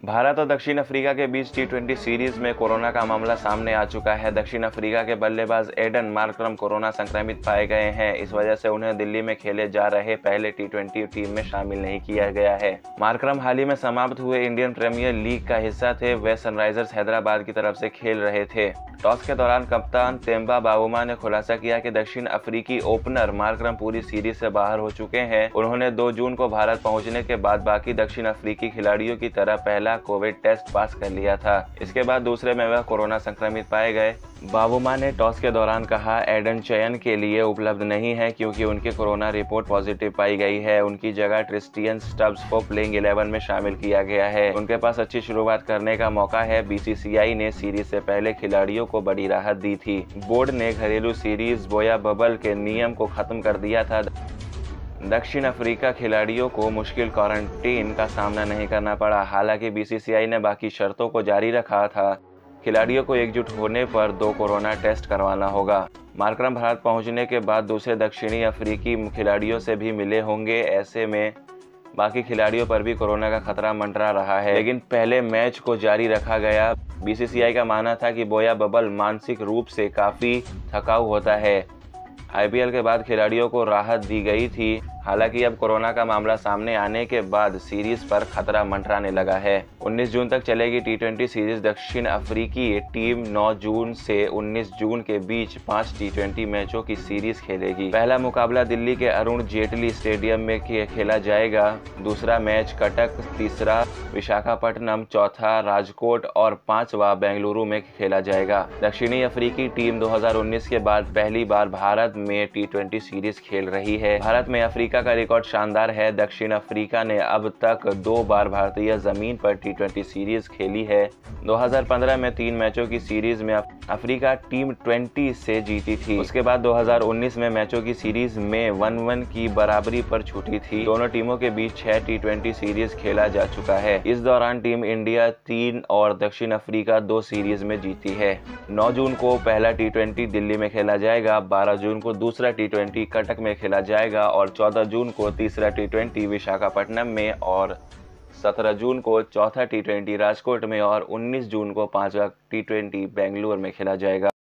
भारत और दक्षिण अफ्रीका के बीच टी20 सीरीज में कोरोना का मामला सामने आ चुका है। दक्षिण अफ्रीका के बल्लेबाज एडन मार्करम कोरोना संक्रमित पाए गए हैं। इस वजह से उन्हें दिल्ली में खेले जा रहे पहले टी20 टीम में शामिल नहीं किया गया है। मार्करम हाल ही में समाप्त हुए इंडियन प्रीमियर लीग का हिस्सा थे। वे सनराइजर्स हैदराबाद की तरफ से खेल रहे थे। टॉस के दौरान कप्तान तेम्बा बावुमा ने खुलासा किया कि दक्षिण अफ्रीकी ओपनर मार्करम पूरी सीरीज से बाहर हो चुके हैं। उन्होंने 2 जून को भारत पहुंचने के बाद बाकी दक्षिण अफ्रीकी खिलाड़ियों की तरह पहला कोविड टेस्ट पास कर लिया था। इसके बाद दूसरे में वह कोरोना संक्रमित पाए गए। बावुमा ने टॉस के दौरान कहा, एडन चयन के लिए उपलब्ध नहीं है क्योंकि उनकी कोरोना रिपोर्ट पॉजिटिव पाई गई है। उनकी जगह ट्रिस्टियन स्टब्स को प्लेइंग 11 में शामिल किया गया है। उनके पास अच्छी शुरुआत करने का मौका है। बीसीसीआई ने सीरीज से पहले खिलाड़ियों को बड़ी राहत दी थी। बोर्ड ने घरेलू सीरीज बोया बबल के नियम को खत्म कर दिया था। दक्षिण अफ्रीका खिलाड़ियों को मुश्किल क्वारंटीन का सामना नहीं करना पड़ा। हालांकि बीसीसीआई ने बाकी शर्तों को जारी रखा था। खिलाड़ियों को एकजुट होने पर 2 कोरोना टेस्ट करवाना होगा। मार्करम भारत पहुंचने के बाद दूसरे दक्षिणी अफ्रीकी खिलाड़ियों से भी मिले होंगे। ऐसे में बाकी खिलाड़ियों पर भी कोरोना का खतरा मंडरा रहा है, लेकिन पहले मैच को जारी रखा गया। बीसीसीआई का मानना था कि बोया बबल मानसिक रूप से काफी थकाऊ होता है। आईपीएल के बाद खिलाड़ियों को राहत दी गई थी। हालांकि अब कोरोना का मामला सामने आने के बाद सीरीज पर खतरा मंडराने लगा है। 19 जून तक चलेगी टी20 सीरीज। दक्षिण अफ्रीकी टीम 9 जून से 19 जून के बीच 5 टी20 मैचों की सीरीज खेलेगी। पहला मुकाबला दिल्ली के अरुण जेटली स्टेडियम में खेला जाएगा। दूसरा मैच कटक, तीसरा विशाखापट्टनम, चौथा राजकोट और 5वां बेंगलुरु में खेला जाएगा। दक्षिणी अफ्रीकी टीम 2019 के बाद पहली बार भारत में टी20 सीरीज खेल रही है। भारत में अफ्रीका का रिकॉर्ड शानदार है। दक्षिण अफ्रीका ने अब तक 2 बार भारतीय जमीन पर टी20 सीरीज खेली है। 2015 में 3 मैचों की सीरीज में अफ्रीका टीम 20 से जीती थी। उसके बाद 2019 में मैचों की सीरीज में 1-1 की बराबरी पर छूटी थी। दोनों टीमों के बीच 6 टी20 सीरीज खेला जा चुका है। इस दौरान टीम इंडिया 3 और दक्षिण अफ्रीका 2 सीरीज में जीती है। 9 जून को पहला टी20 दिल्ली में खेला जाएगा। 12 जून को दूसरा टी20 कटक में खेला जाएगा और 14 जून को तीसरा टी20 विशाखापट्टनम में और 17 जून को चौथा टी20 राजकोट में और 19 जून को 5वां टी20 बेंगलुरु में खेला जाएगा।